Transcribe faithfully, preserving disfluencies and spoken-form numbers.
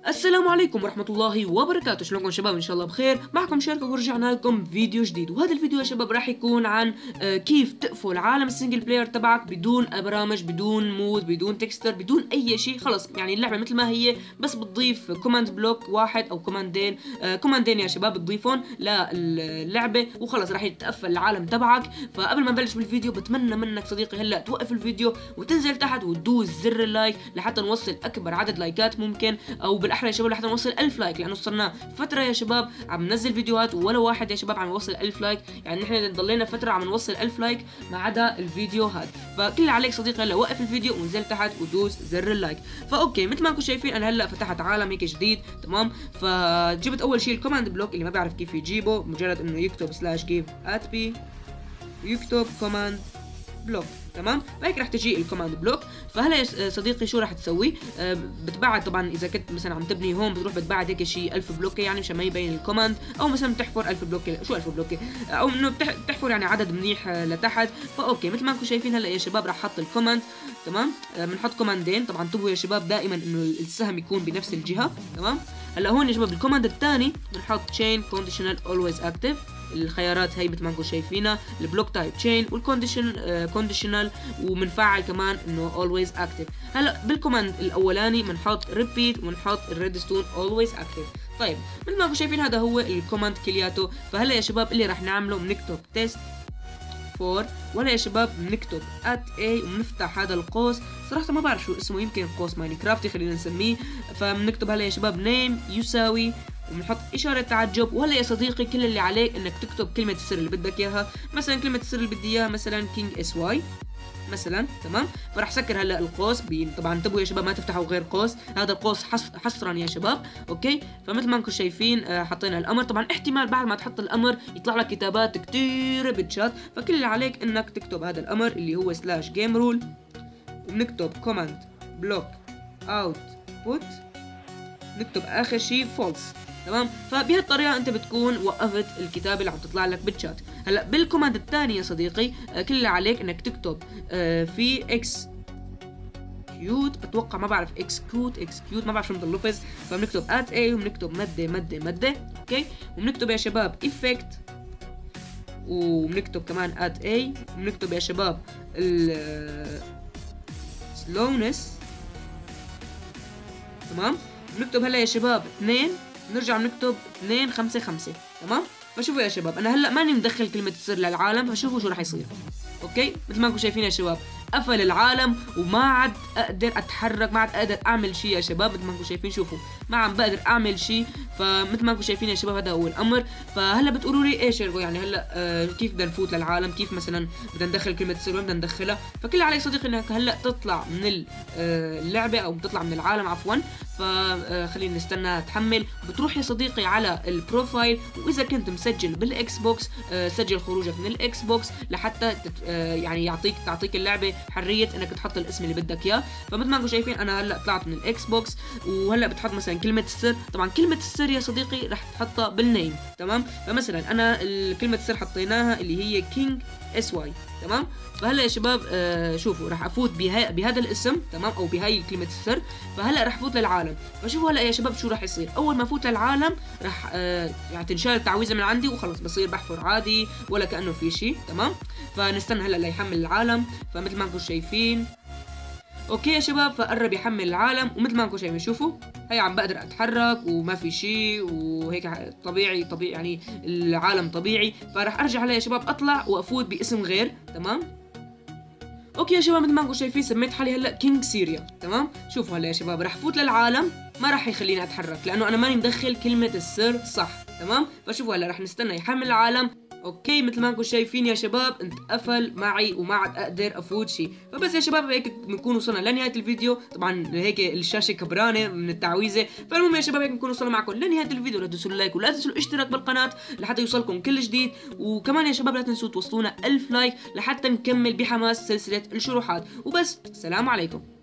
السلام عليكم ورحمة الله وبركاته. شلونكم شباب؟ ان شاء الله بخير. معكم شركة ورجعنا لكم فيديو جديد، وهذا الفيديو يا شباب راح يكون عن كيف تقفل عالم السنجل بلاير تبعك بدون برامج، بدون مود، بدون تكستر، بدون اي شيء. خلص يعني اللعبة مثل ما هي، بس بتضيف كوماند بلوك واحد او كوماندين كوماندين يا شباب بتضيفهم للعبة وخلص راح يتقفل العالم تبعك. فقبل ما نبلش بالفيديو بتمنى منك صديقي هلا توقف الفيديو وتنزل تحت وتدوس زر اللايك لحتى نوصل اكبر عدد لايكات ممكن، او بالاحرى يا شباب لحتى نوصل ألف لايك، لانه صرنا فتره يا شباب عم ننزل فيديوهات ولا واحد يا شباب عم يوصل ألف لايك. يعني نحن ضلينا فتره عم نوصل ألف لايك ما عدا الفيديو هذا. فكل اللي عليك صديقي هلا وقف الفيديو ونزل تحت ودوس زر اللايك. فاوكي مثل ما انكم شايفين انا هلا فتحت عالم هيك جديد، تمام. فجبت اول شيء الكوماند بلوك، اللي ما بيعرف كيف يجيبه مجرد انه يكتب سلاش جيف ات بي ويكتب كوماند بلوك، تمام. فهيك رح تجي الكوماند بلوك. فهلا يا صديقي شو رح تسوي؟ أه بتبعد طبعا، اذا كنت مثلا عم تبني هون بتروح بتبعد هيك شيء ألف بلوكه، يعني مشان ما يبين الكوماند، او مثلا بتحفر ألف بلوكه. شو ألف بلوكه؟ او انه بتحفر يعني عدد منيح لتحت. فاوكي مثل ما انكم شايفين هلا يا شباب رح احط الكوماند، تمام. بنحط أه كوماندين طبعا. انتبهوا يا شباب دائما انه السهم يكون بنفس الجهه، تمام. هلا هون يا شباب الكوماند الثاني بنحط chain conditional always active. الخيارات هي مثل ما انكم شايفينها، البلوك تايب تشين والكونديشن كونديشنال، وبنفعل كمان انه اولويز اكتف. هلا بالكوماند الاولاني بنحط ريبيت وبنحط الريدستون اولويز اكتف. طيب مثل ما انكم شايفين هذا هو الكوماند كلياته. فهلا يا شباب اللي راح نعمله بنكتب تيست فور، ولا يا شباب بنكتب ات اي وبنفتح هذا القوس. صراحه ما بعرف شو اسمه، يمكن قوس ماينكرافتي خلينا نسميه. فبنكتب هلا يا شباب نيم يساوي وبنحط اشاره تعجب. وهلا يا صديقي كل اللي عليك انك تكتب كلمه السر اللي بدك اياها. مثلا كلمه السر اللي بدي اياها مثلا كينج اس واي مثلا، تمام. فراح سكر هلا القوس. طبعا انتبهوا يا شباب ما تفتحوا غير قوس، هذا القوس حصرا يا شباب، اوكي. فمثل ما انكم شايفين حطينا الامر. طبعا احتمال بعد ما تحط الامر يطلع لك كتابات كثير بالشات، فكل اللي عليك انك تكتب هذا الامر اللي هو سلاش جيم رول، وبنكتب كوماند بلوك اوت بوت، نكتب اخر شيء فولس، تمام. فبهالطريقه انت بتكون وقفت الكتابه اللي عم تطلع لك بالشات. هلا بالكوماند الثاني يا صديقي كل اللي عليك انك تكتب آه في اكس كيوت، بتوقع ما بعرف اكسكيوت اكسكيوت ما بعرف شو بتلفظ. فبنكتب ات اي وبنكتب مده مده مده، اوكي. وبنكتب يا شباب ايفكت، وبنكتب كمان ات اي، وبنكتب يا شباب ال سلونس، تمام. بنكتب هلا يا شباب اثنين، نرجع بنكتب اثنين خمسة خمسة، تمام. فشوفوا يا شباب انا هلا ماني مدخل كلمة السر للعالم، فشوفوا شو راح يصير. اوكي مثل ما انكم شايفين يا شباب قفل العالم وما عاد اقدر اتحرك، ما عاد اقدر اعمل شيء يا شباب. مثل ما انكم شايفين شوفوا ما عم بقدر اعمل شيء. فمثل ما انكم شايفين يا شباب هذا هو الامر. فهلا بتقولوا لي ايش يعني هلا آه كيف بدنا نفوت للعالم، كيف مثلا بدنا ندخل كلمه السر، وين بدنا ندخلها. فكل عليك صديقي انك هلا تطلع من اللعبه او تطلع من العالم عفوا. فخلينا نستنى تحمل. بتروح يا صديقي على البروفايل، واذا كنت مسجل بالاكس بوكس سجل خروجك من الاكس بوكس لحتى يعني يعطيك تعطيك اللعبه حريه انك تحط الاسم اللي بدك اياه. فمثل ما انكم شايفين انا هلا طلعت من الاكس بوكس، وهلا بتحط مثلا كلمه السر. طبعا كلمه السر يا صديقي رح تحطها بالنيم، تمام. فمثلا انا كلمه السر حطيناها اللي هي كينج اس واي، تمام. فهلا يا شباب آه شوفوا راح افوت بها بهذا الاسم، تمام، او بهاي كلمه السر. فهلا راح افوت للعالم. فشوفوا هلا يا شباب شو راح يصير. اول ما افوت للعالم راح آه يعني تنشال التعويذه من عندي وخلص بصير بحفر عادي ولا كانه في شيء، تمام. فنستنى هلا ليحمل العالم. فمثل ما انكم شايفين اوكي يا شباب فقرب يحمل العالم. ومثل ما انكم شايفين شوفوا هي عم بقدر اتحرك وما في شيء وهيك طبيعي طبيعي يعني العالم طبيعي. فراح ارجع هلا يا شباب اطلع وافوت باسم غير، تمام. اوكي يا شباب مثل ما انكم شايفين سميت حالي هلا كينج سيريا، تمام. شوفوا هلا يا شباب راح فوت للعالم ما راح يخليني اتحرك لانه انا ماني مدخل كلمه السر صح، تمام. فشوفوا هلا راح نستنى يحمل العالم. اوكي مثل ما انكم شايفين يا شباب انتقفل معي وما عاد اقدر افوت شيء. فبس يا شباب هيك بنكون وصلنا لنهايه الفيديو. طبعا هيك الشاشه كبرانه من التعويذه. فالمهم يا شباب هيك بنكون وصلنا معكم لنهايه الفيديو. لا تنسوا اللايك ولا تنسوا الاشتراك بالقناه لحتى يوصلكم كل جديد. وكمان يا شباب لا تنسوا توصلونا ألف لايك لحتى نكمل بحماس سلسله الشروحات. وبس السلام عليكم.